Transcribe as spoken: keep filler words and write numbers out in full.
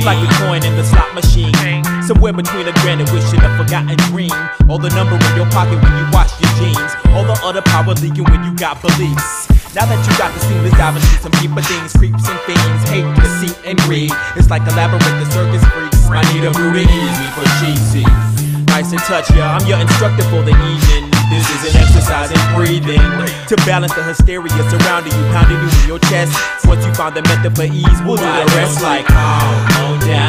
I'm like a coin in the slot machine, somewhere between a grand and wishing a forgotten dream. All the number in your pocket when you wash your jeans, all the other power leaking when you got beliefs. Now that you got the seamless dive into some deeper things, creeps and fiends, hate, deceit, and greed. It's like a labyrinth of circus freaks. I need a brew to ease me for cheesy. Nice and touch, yeah, I'm your instructor for the evening. This is an exercise in breathing to balance the hysteria surrounding you, pounding you in your chest. Once you find the method for ease, we'll do the rest like calm, on down.